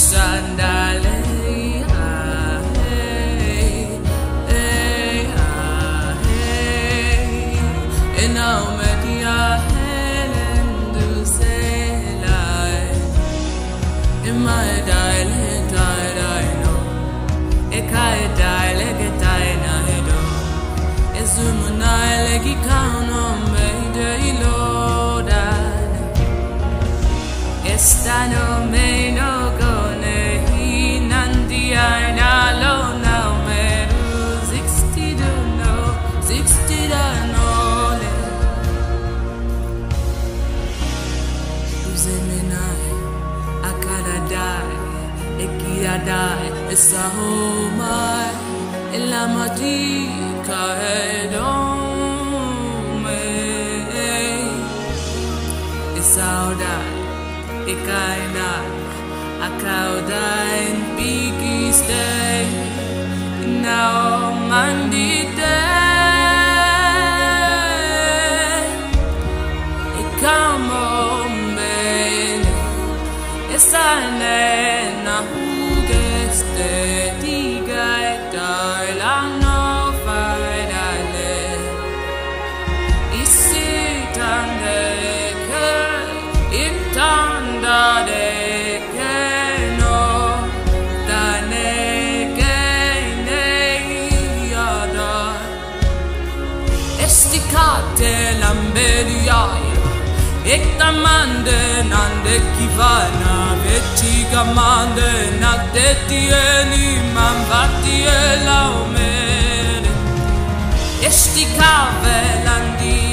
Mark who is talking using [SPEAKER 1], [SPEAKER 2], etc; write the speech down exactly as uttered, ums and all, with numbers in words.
[SPEAKER 1] Sandale, ah, hey, hey, ah, hey. And now media Helen do say lie. In my dialect, I know. E kai dialect, I know. It's Zumunai, like it count on me, the Lord. Estano me no go. Die, it's a home, and la matica edome. It's all die, it kinda, I cow die and biggie stay. Now, Monday day, it come on, baby. It's all now. Ektamande nande kivana vetigamande nadetieni manvati elaumere estikave landi